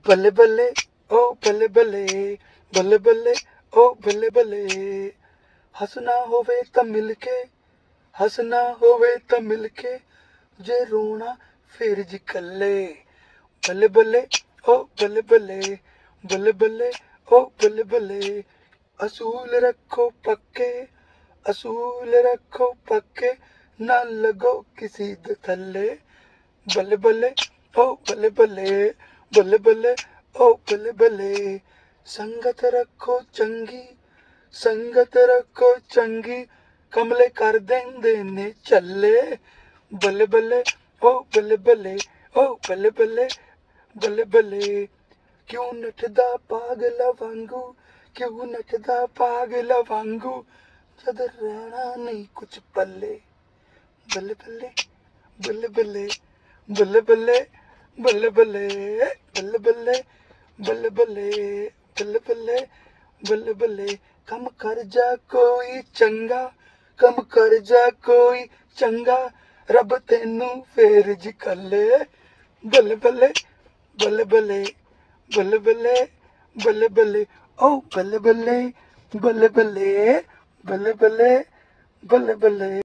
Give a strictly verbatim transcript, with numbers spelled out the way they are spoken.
बल्ले बल्ले ओ बल्ले बल्ले बल्ले बल्ले ओ बल्ले बल्ले हसना होवे तां मिलके हसना होवे तां मिलके जे रोना फिर जी कल्ले बल्ले बल्ले ओ बल्ले बल्ले बल्ले बल्ले ओ बल्ले बल्ले असूल रखो पक्के असूल रखो पक्के ना लगो किसी दे थल्ले बल्ले बल्ले ओ बल्ले बल्ले बल्ले बल्ले ओ बल्ले बल्ले संगत रखो चंगी संगत रखो चंगी कमले कर देंदे ने चले बल्ले बल्ले ओ बल्ले बल्ले ओ बल्ले बल्ले बल्ले बल्ले क्यों नठदा पागला वांगू क्यों नठदा पागला वांगू जद रहना नहीं कुछ पल्ले बल्ले बल्ले बल्ले बल्ले बल्ले बल्ले बल्ले बल्ले बल्ले बल्ले बल्ले बल्ले बल्ले बल्ले बल्ले बल्ले कम कर जा कोई चंगा कम कर जा कोई चंगा रब तेनू फेर जी कल्ले बल्ले बल्ले बल्ले बल्ले बल्ले बल्ले बल्ले बल्ले ओ बल्ले बल्ले बल्ले बल्ले बल्ले बल्ले बल्ले बल्ले